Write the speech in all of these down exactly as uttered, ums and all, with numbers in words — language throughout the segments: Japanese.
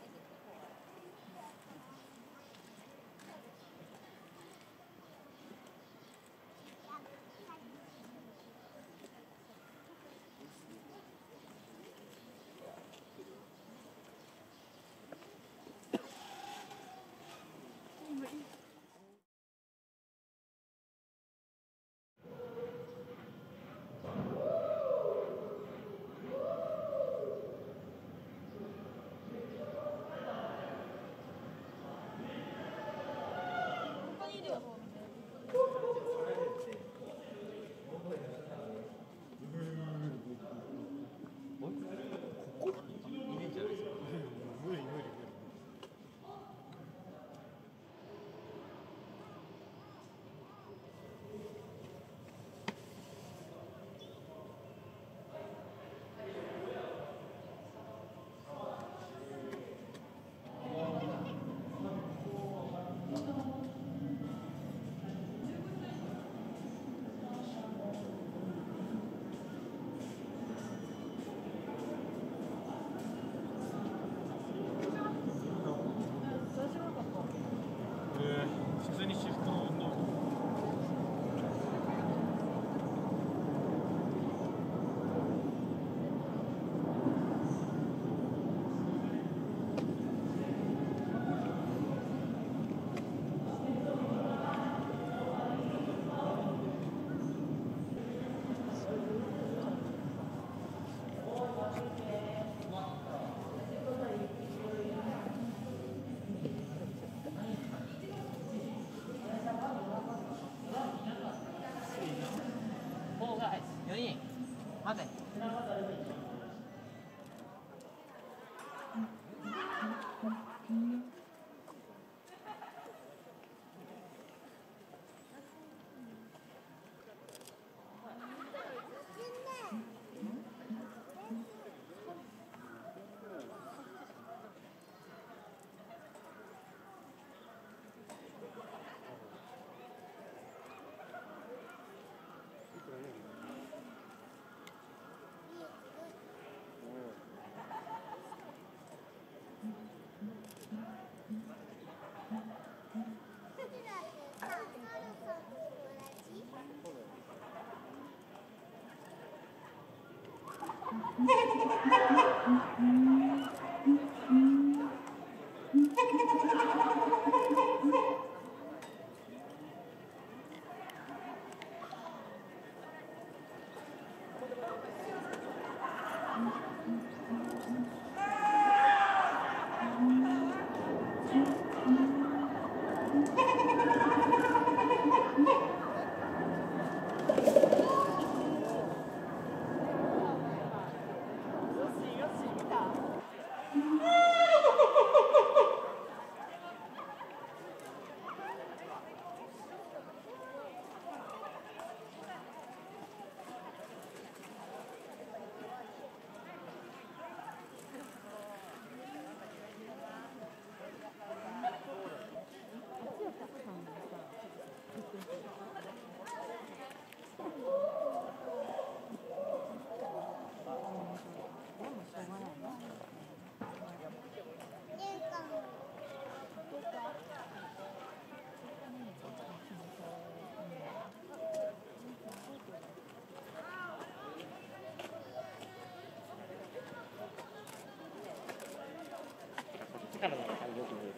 からのがよく見える。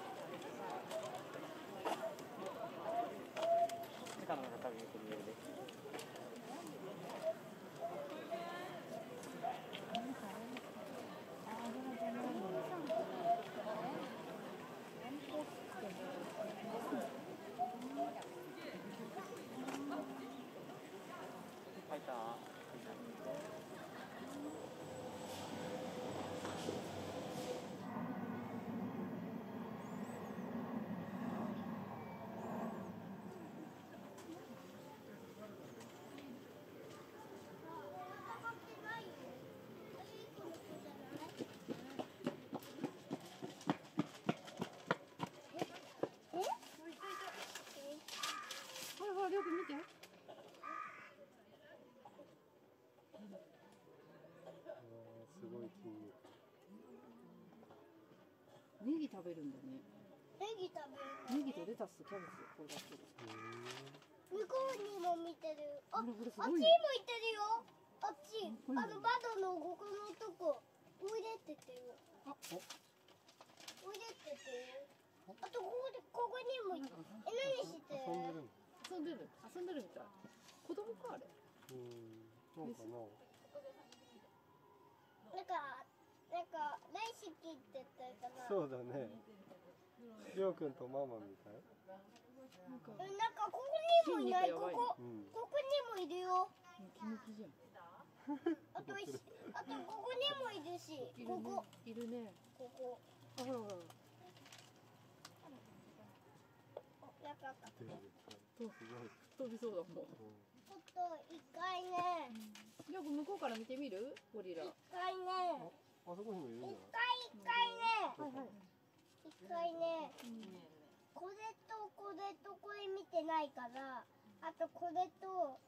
からのが多分よく見えるね。入った。 ネギ食べるんだね。 ネギ食べる。 ネギとレタスとキャベツこれだけ。 向こうにも見てる。あ、あっちにもいてるよ。あっち、あの窓のここのとこ、おいでって言ってる。あ、おいでって言ってる。あとここでここにもいてる。え、何してる？ 遊んでる。遊んでるみたい。子供かあれ。 うん、そうかな。 なんかなんか大好きって言ったかな。 そうだね。りょうくんとママみたい。 なんかなんかここにもいない。ここ、うん、ここにもいるよ。 キムキじゃん。 あとあとここにもいるし、ここいるね。 ここ。 あ、ほらほら。 なんか飛びそうだもん。 ちょっと一回ね。 じゃあ向こうから見てみる？ゴリラ。 一回ね。 あそこにもいるんだ。 一回一回ね。はいはい。一回ね。これとこれとこれ見てないから、あとこれと、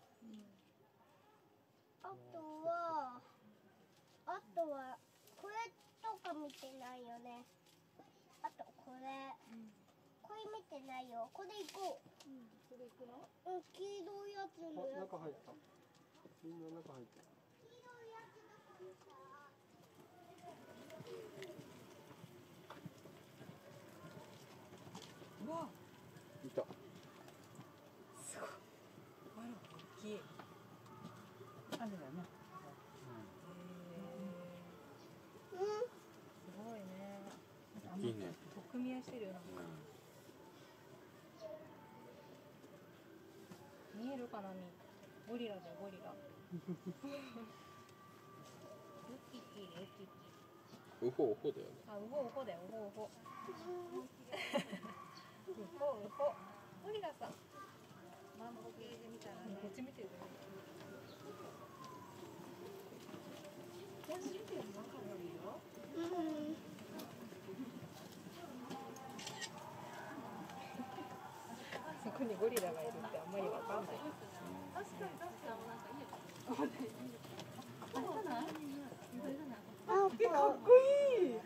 あとはあとはこれとか見てないよね。あとこれ。これ見てないよ。これ行こう。うん、これ行くの？うん、黄色いやつのやつ。 中入った。みんな中入った。 黄色いやつの中にさ。 うわ。 いた。 すごい。あら、大きい。あれだよね。 うん。 すごいね。 いいね。 取っ組み合いしてるよなんか。見えるかなに。ゴリラじゃゴリラ。ウキキウキキ。 ウホウホだよね。 あ、ウホウホだよウホウホ。ウホウホ。ゴリラさん。万歩計で見たらね。こっち見てる。こっち見てるの分かるよ。 うん。 そこにゴリラがいるってあんまりわかんない。確かに確かに。 あ、かっこいい。 かっこいい。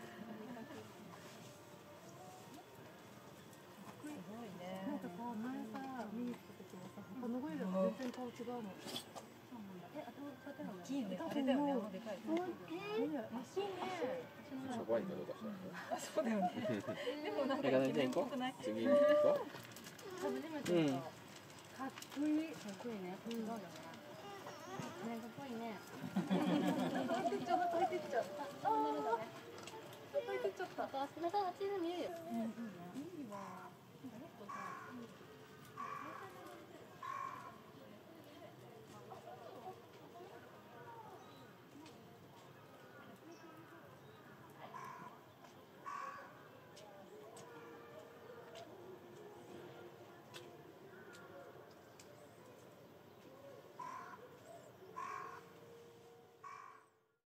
すごいね。なんかさ、前さ、見に来た時もさ、他のゴリラが全然顔違うの。大きいね。あれだよね。でかい。えー、らしいね。 シャバいかどうかしら。 あ、そうだよね。でもなんかイケメンっぽくない？ 次行こう。 初めて見た。かっこいい。かっこいいね。そうだね。ね、かっこいいね。入ってっちゃった。入ってっちゃった。ああ。入ってっちゃった。背中が小さい見えるよ。いいわ。